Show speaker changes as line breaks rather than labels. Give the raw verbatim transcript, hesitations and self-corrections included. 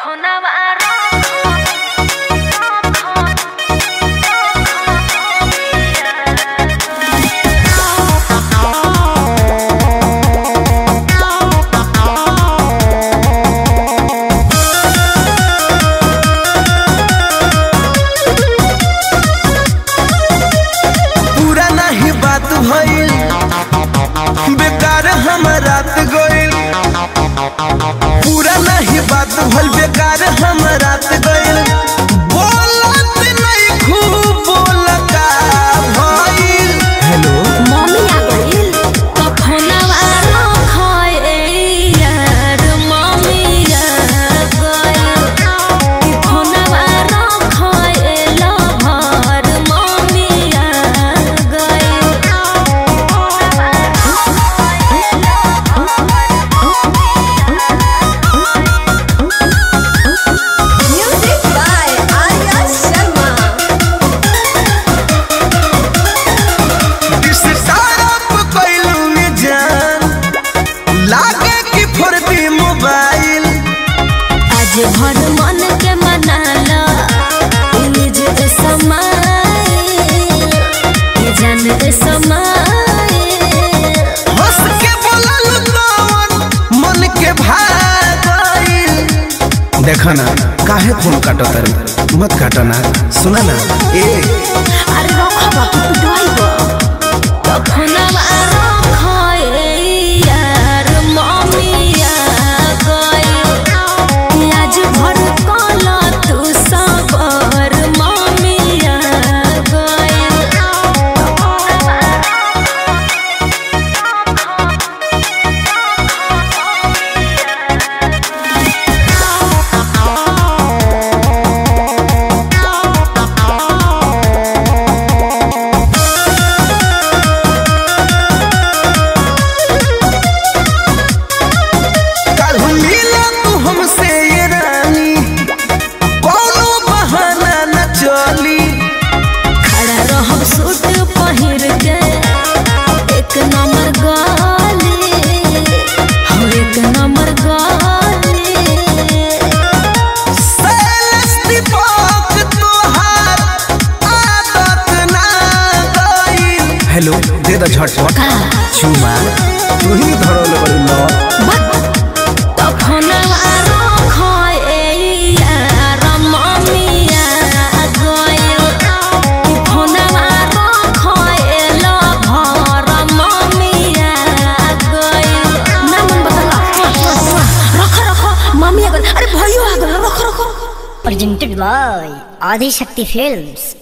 बेकार हम रात गइल पूरा नहीं बात भल बेकार हम रात गइल बोलत नहीं खूब बोलता भइल।
हेलो मम्मी आ गइल तो फोनवा रखए यार मम्मी आ गइल कि फोनवा रखए लभर मम्मी आ गइल। भर मन के मनाला जे समय जान दे समय
हंस के बोलल तवन मन के भागइल। देखा ना काहे फोन काटो तारी मत काटो ना सुना ना ए
अरे रखबा तू डइबो तो फोनवा रखए यार मम्मी आ गइल आज भर कला तू सबर मम्मी आ गइल।
हेलो दे द झटपट चुमा तू ही धरल बड़ी न
तो फोनवा रखए यार मम्मी आ गइल कि फोनवा रखए लभर मम्मी आ गइल। ना मन बदला रख रख मम्मी आ गइल अरे भयो आ गइल रख रख।
प्रेजेंटेड बाय आदि शक्ति फिल्म्स।